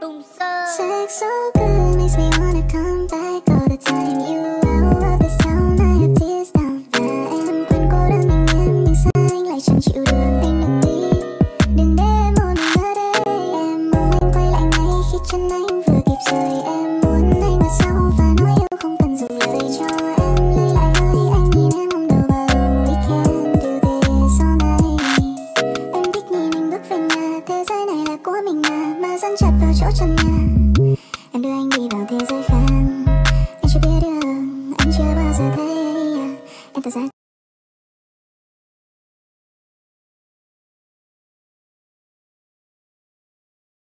Tùng Sơ. Sex so good makes me wanna come back all the time. You out of the sound, I have tears down. Và em quên cô đơn mình em nhưng sao anh lại chẳng chịu được. Anh đừng đi, đừng để em một mình ở đây. Em mong anh quay lại ngay khi chân anh vừa kịp rời. Em muốn anh ở sau và nói yêu không cần dùng lời cho em lấy lại hơi. Anh nhìn em hôm đầu vào we can do this all night. Em thích nhìn anh bước về nhà, thế giới này là của mình mà dán chặt vào chỗ trần nhà. Em đưa anh đi vào thế giới khác, anh chưa biết được, anh chưa bao giờ thấy em thật ra